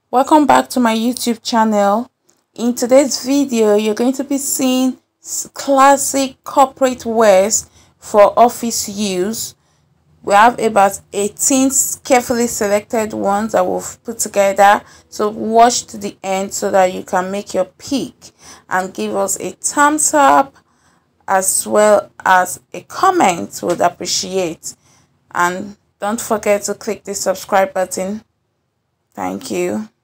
Welcome back to my YouTube channel. In today's video, you're going to be seeing classic corporate wears for office use. We have about 18 carefully selected ones that we've put together. So watch to the end so that you can make your pick and give us a thumbs up as well as a comment. Would appreciate. And don't forget to click the subscribe button. Thank you.